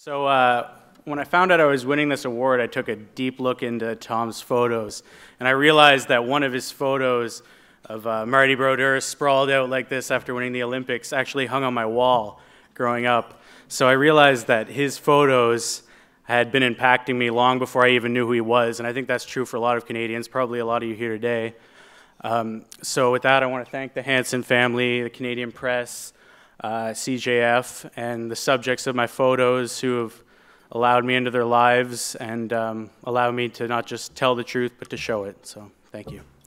When I found out I was winning this award, I took a deep look into Tom's photos, and I realized that one of his photos of Marty Brodeur sprawled out like this after winning the Olympics actually hung on my wall growing up. So I realized that his photos had been impacting me long before I even knew who he was, and I think that's true for a lot of Canadians, probably a lot of you here today. So with that, I want to thank the Hanson family, the Canadian press, CJF, and the subjects of my photos who have allowed me into their lives and allowed me to not just tell the truth, but to show it. So thank you.